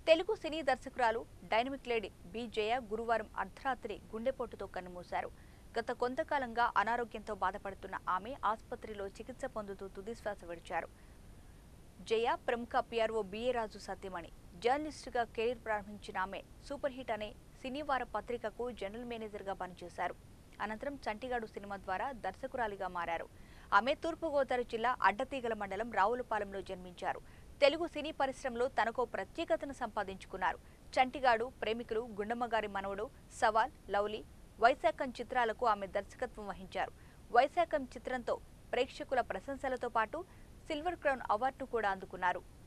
Telugu cine దర్శకురాలు dynamic lady B.Jaya గురువారం అర్ధరాత్రి గుండెపోటుతో కన్నుమూశారు. గత కొంతకాలంగా అనారోగ్యంతో బాధపడుతున్న ఆమె ఆసుపత్రిలో చికిత్స పొందుతూ తుదిశ్వాస విడిచారు. జయ ప్రముఖ PRO B.A రాజు సత్యమణి. జర్నలిస్టుగా కెరీర్ ప్రారంభించిన ఆమె సూపర్ హిట్ అనే సినీవార పత్రికకు జనరల్ మేనేజర్గా పనిచేశారు. అనంతరం చంటిగాడు సినిమా ద్వారా దర్శకురాలిగా మారారు. ఆమె తూర్పుగోదావరి జిల్లా అడ్డతీగల మండలం రావులపాలెంలో జన్మించారు. తెలుగు సినీ పరిశ్రమలో తనకో ప్రత్యేకతను సంపాదించుకున్నారు. చంటిగాడు, ప్రేమికులు, గుండమ్మగారి మనవడు, సవాల్, లవ్లీ, వైశాఖం చిత్రాలకు ఆమె దర్శకత్వం వహించారు. వైశాఖం చిత్రంతో ప్రేక్షకుల ప్రశంసలతో పాటు సిల్వర్ క్రౌన్ అవార్డును కూడా అందుకున్నారు.